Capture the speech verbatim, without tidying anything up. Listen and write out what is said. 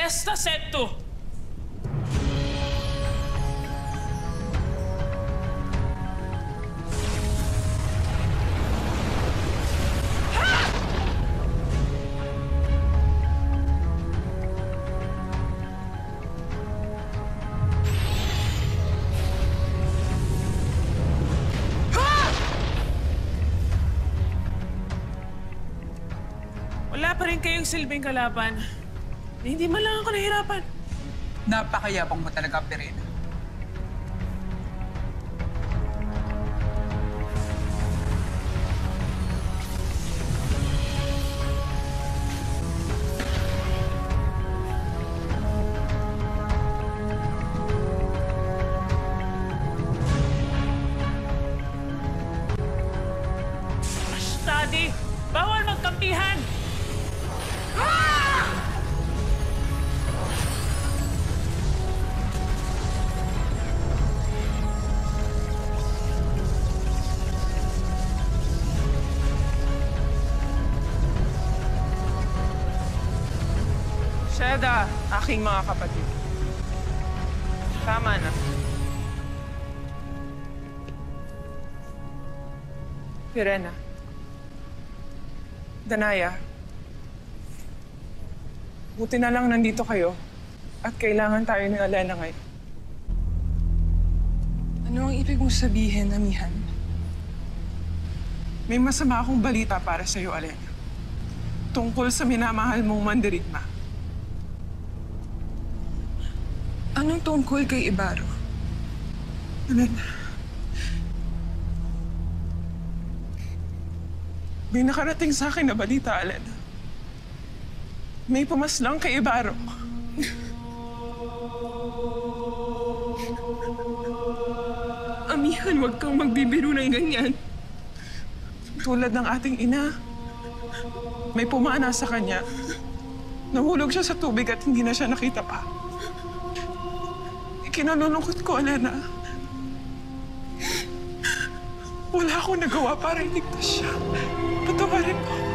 Esta Secto! Wala pa rin kayong silbing kalaban. Hindi man lang ako nahirapan. Napakayabang mo talaga, Perena. Study! Bawal magkampihan! Sheda, aking mga kapatid. Tama na. Pirena. Danaya. Buti na lang nandito kayo at kailangan tayo ni Alena ngayon. Ano ang ibig mong sabihin, Amihan? May masama akong balita para sa'yo, Alena. Tungkol sa minamahal mong mandirigma. Anong tungkol kay Ibaro? Alena. May nakarating sa akin na balita, Alena. May pumaslang kay Ibaro. Amihan, huwag kang magbibiro ng ganyan. Tulad ng ating ina, may pumana sa kanya. Nahulog siya sa tubig at hindi na siya nakita pa. Kinalulungkot ko, Alena. Wala akong nagawa para iligtas siya. Patawarin mo.